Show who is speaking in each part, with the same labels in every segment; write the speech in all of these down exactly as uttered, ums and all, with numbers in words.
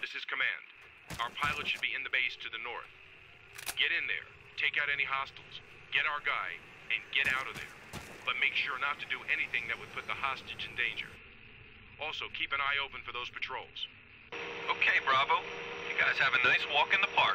Speaker 1: This is command. Our pilot should be in the base to the north. Get in there, take out any hostiles, get our guy, and get out of there. But make sure not to do anything that would put the hostage in danger. Also, keep an eye open for those patrols.
Speaker 2: Okay, Bravo. You guys have a nice walk in the park.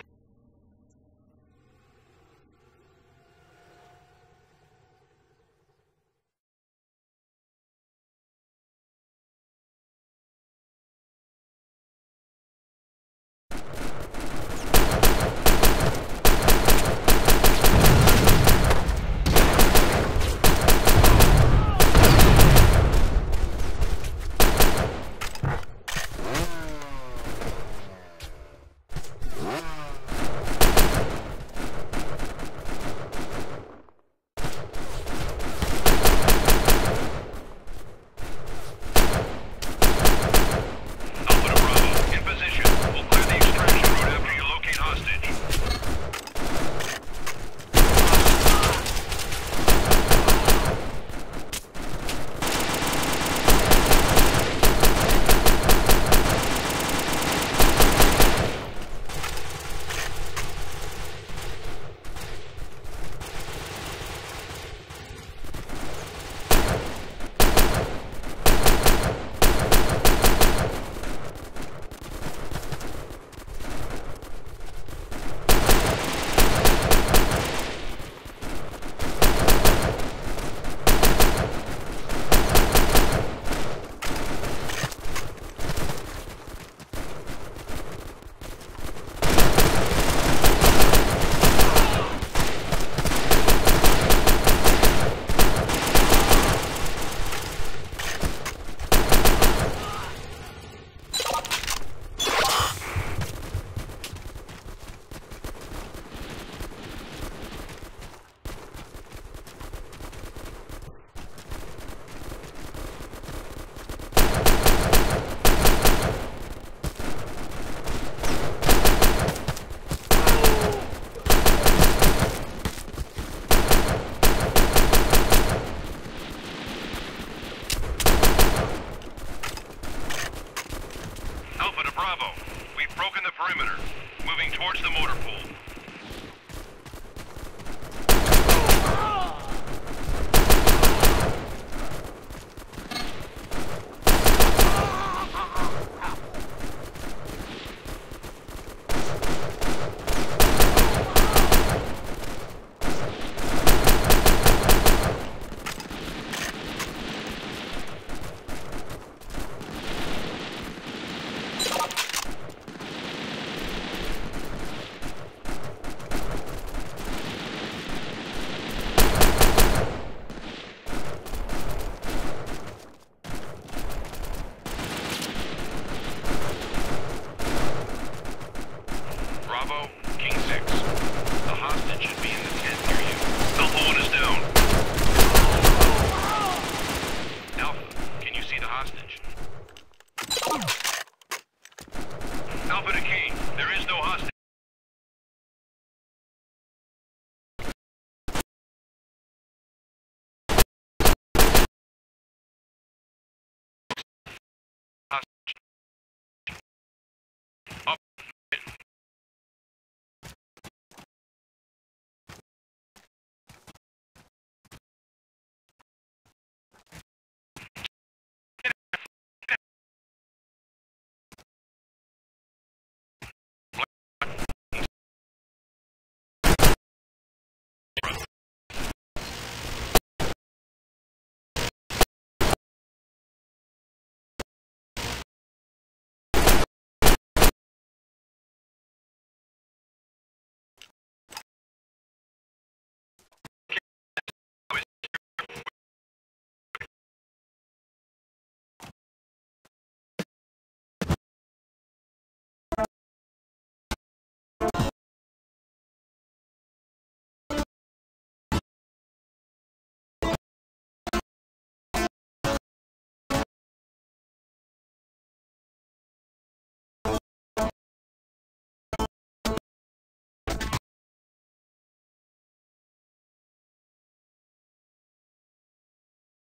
Speaker 2: Bravo, we've broken the perimeter. Moving towards the motor pool. Bravo, King six. The hostage should be in the tent near you. Alpha one is down. Alpha, can you see the hostage?